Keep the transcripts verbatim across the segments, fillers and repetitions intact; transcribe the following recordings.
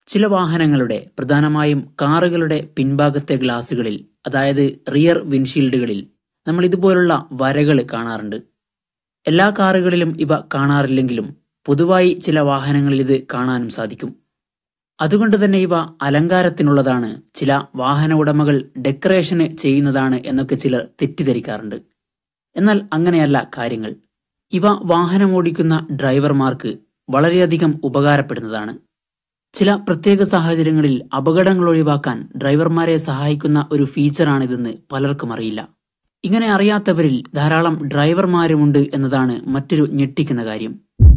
ചില വാഹനങ്ങളുടെ, പ്രധാനമായും കാറുകളുടെ പിൻഭാഗത്തെ ഗ്ലാസുകളിൽ, അതായത് റിയർ വിൻഷീൽഡുകളിൽ നമ്മൾ ഇതുപോലുള്ള വരകൾ കാണാറുണ്ട്. എല്ലാ കാറുകളിലും ഇവ കാണാറില്ലെങ്കിലും പൊതുവായി ചില വാഹനങ്ങളിൽ ഇത് കാണാനും സാധിക്കും. അതുകൊണ്ട് തന്നെ ഇവ അലങ്കാരത്തിനുള്ളതാണ്, ചില വാഹന ഉടമകൾ ഡെക്കറേഷന് ചെയ്യുന്നതാണ് എന്നൊക്കെ ചിലർ തെറ്റിദ്ധരിക്കാറുണ്ട്. എന്നാൽ അങ്ങനെയല്ല കാര്യങ്ങൾ. ഇവ വാഹനമോടിക്കുന്ന ഡ്രൈവർമാർക്ക് വളരെയധികം ഉപകാരപ്പെടുന്നതാണ്. ചില പ്രത്യേക സാഹചര്യങ്ങളിൽ അപകടങ്ങൾ ഒഴിവാക്കാൻ ഡ്രൈവർമാരെ സഹായിക്കുന്ന ഒരു ഫീച്ചറാണിതെന്ന് പലർക്കും അറിയില്ല. ഇങ്ങനെ അറിയാത്തവരിൽ ധാരാളം ഡ്രൈവർമാരുമുണ്ട് എന്നതാണ് മറ്റൊരു ഞെട്ടിക്കുന്ന കാര്യം.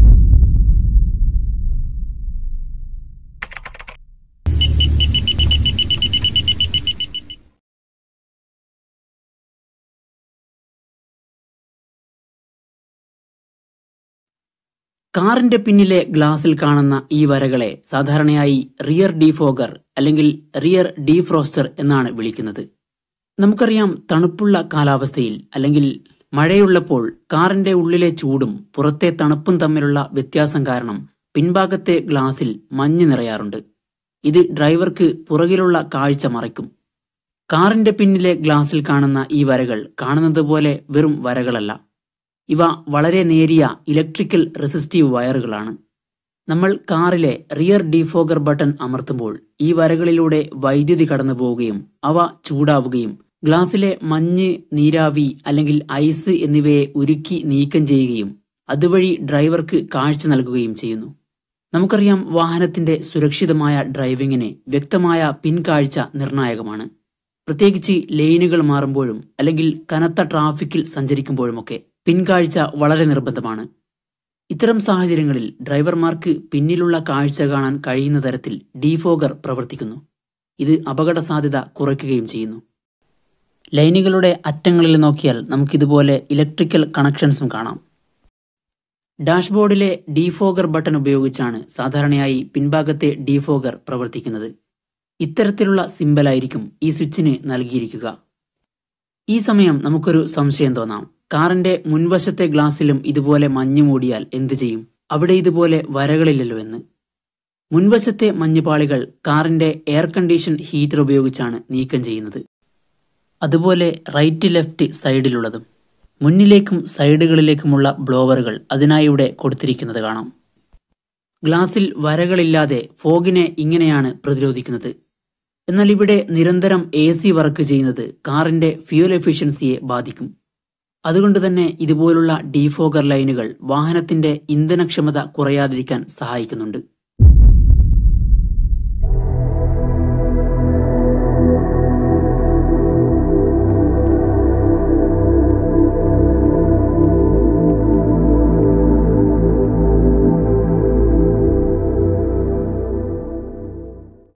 കാറിന്റെ പിന്നിലെ ഗ്ലാസിൽ കാണുന്ന ഈ വരകളെ സാധാരണയായി റിയർ ഡീഫോഗർ അല്ലെങ്കിൽ റിയർ ഡീഫ്രോസ്റ്റർ എന്നാണ് വിളിക്കുന്നത്. നമുക്കറിയാം, തണുപ്പുള്ള കാലാവസ്ഥയിൽ അല്ലെങ്കിൽ മഴയുള്ളപ്പോൾ കാറിന്റെ ഉള്ളിലെ ചൂടും പുറത്തെ തണുപ്പും തമ്മിലുള്ള വ്യത്യാസം കാരണം പിൻഭാഗത്തെ ഗ്ലാസിൽ മഞ്ഞ് നിറയാറുണ്ട്. ഇത് ഡ്രൈവർക്ക് പുറകിലുള്ള കാഴ്ച മറയ്ക്കും. കാറിന്റെ പിന്നിലെ ഗ്ലാസിൽ കാണുന്ന ഈ വരകൾ കാണുന്നത് പോലെ വെറും വരകളല്ല. ഇവ വളരെ നേരിയ ഇലക്ട്രിക്കൽ റെസിസ്റ്റീവ് വയറുകളാണ്. നമ്മൾ കാറിലെ റിയർ ഡീഫോഗർ ബട്ടൺ അമർത്തുമ്പോൾ ഈ വരകളിലൂടെ വൈദ്യുതി കടന്നു പോവുകയും അവ ചൂടാവുകയും ഗ്ലാസിലെ മഞ്ഞ്, നീരാവി അല്ലെങ്കിൽ ഐസ് എന്നിവയെ ഉരുക്കി നീക്കം ചെയ്യുകയും അതുവഴി ഡ്രൈവർക്ക് കാഴ്ച നൽകുകയും ചെയ്യുന്നു. നമുക്കറിയാം, വാഹനത്തിന്റെ സുരക്ഷിതമായ ഡ്രൈവിങ്ങിന് വ്യക്തമായ പിൻകാഴ്ച നിർണായകമാണ്. പ്രത്യേകിച്ച് ലൈനുകൾ മാറുമ്പോഴും അല്ലെങ്കിൽ കനത്ത ട്രാഫിക്കിൽ സഞ്ചരിക്കുമ്പോഴുമൊക്കെ പിൻകാഴ്ച വളരെ നിർബന്ധമാണ്. ഇത്തരം സാഹചര്യങ്ങളിൽ ഡ്രൈവർമാർക്ക് പിന്നിലുള്ള കാഴ്ച കാണാൻ കഴിയുന്ന തരത്തിൽ ഡീഫോഗർ പ്രവർത്തിക്കുന്നു. ഇത് അപകട സാധ്യത കുറയ്ക്കുകയും ചെയ്യുന്നു. ലൈനുകളുടെ അറ്റങ്ങളിൽ നോക്കിയാൽ നമുക്കിതുപോലെ ഇലക്ട്രിക്കൽ കണക്ഷൻസും കാണാം. ഡാഷ്ബോർഡിലെ ഡീഫോഗർ ബട്ടൺ ഉപയോഗിച്ചാണ് സാധാരണയായി പിൻഭാഗത്തെ ഡീഫോഗർ പ്രവർത്തിക്കുന്നത്. ഇത്തരത്തിലുള്ള സിമ്പലായിരിക്കും ഈ സ്വിച്ചിന് നൽകിയിരിക്കുക. ഈ സമയം നമുക്കൊരു സംശയം തോന്നാം, കാറിന്റെ മുൻവശത്തെ ഗ്ലാസ്സിലും ഇതുപോലെ മഞ്ഞ് മൂടിയാൽ എന്ത് ചെയ്യും? അവിടെ ഇതുപോലെ വരകളില്ലല്ലോ എന്ന്. മുൻവശത്തെ മഞ്ഞുപാളികൾ കാറിന്റെ എയർ കണ്ടീഷൻ ഹീറ്റർ ഉപയോഗിച്ചാണ് നീക്കം ചെയ്യുന്നത്. അതുപോലെ റൈറ്റ് ലെഫ്റ്റ് സൈഡിലുള്ളതും മുന്നിലേക്കും സൈഡുകളിലേക്കുമുള്ള ബ്ലോവറുകൾ അതിനായി ഇവിടെ കൊടുത്തിരിക്കുന്നത് കാണാം. ഗ്ലാസിൽ വരകളില്ലാതെ ഫോഗിനെ ഇങ്ങനെയാണ് പ്രതിരോധിക്കുന്നത്. എന്നാൽ ഇവിടെ നിരന്തരം എ സി വർക്ക് ചെയ്യുന്നത് കാറിന്റെ ഫ്യൂൽ എഫിഷ്യൻസിയെ ബാധിക്കും. അതുകൊണ്ട് തന്നെ ഇതുപോലുള്ള ഡീഫോഗർ ലൈനുകൾ വാഹനത്തിന്റെ ഇന്ധനക്ഷമത കുറയാതിരിക്കാൻ സഹായിക്കുന്നുണ്ട്.